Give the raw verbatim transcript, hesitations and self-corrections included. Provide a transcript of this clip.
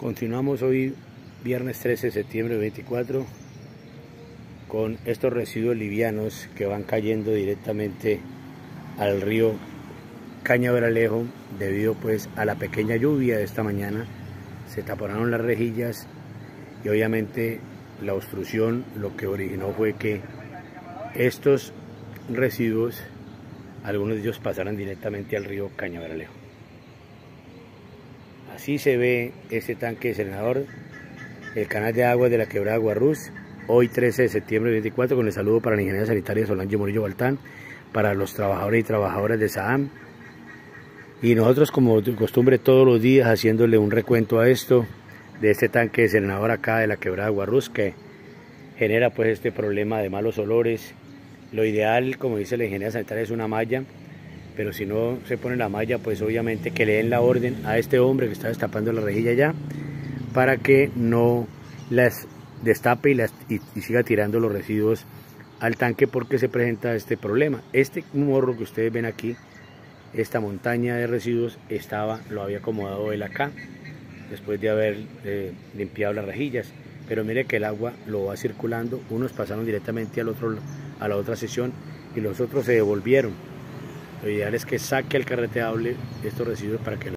Continuamos hoy, viernes trece de septiembre de veinticuatro, con estos residuos livianos que van cayendo directamente al río Cañaveralejo debido pues a la pequeña lluvia de esta mañana. Se taponaron las rejillas y obviamente la obstrucción lo que originó fue que estos residuos, algunos de ellos pasaran directamente al río Cañaveralejo. Así se ve este tanque desalinador, el canal de aguas de la quebrada Guarrús, hoy trece de septiembre de veinticuatro, con el saludo para la ingeniera sanitaria Solange Murillo Baltán, para los trabajadores y trabajadoras de SAAM, y nosotros como de costumbre todos los días haciéndole un recuento a esto, de este tanque desalinador acá de la quebrada Guarrús, que genera pues este problema de malos olores. Lo ideal, como dice la ingeniera sanitaria, es una malla, pero si no se pone la malla, pues obviamente que le den la orden a este hombre que está destapando la rejilla ya, para que no las destape y, las, y, y siga tirando los residuos al tanque, porque se presenta este problema. Este morro que ustedes ven aquí, esta montaña de residuos, estaba, lo había acomodado él acá, después de haber eh, limpiado las rejillas, pero mire que el agua lo va circulando, unos pasaron directamente al otro, a la otra sección y los otros se devolvieron. Lo ideal es que saque al carreteable estos residuos para que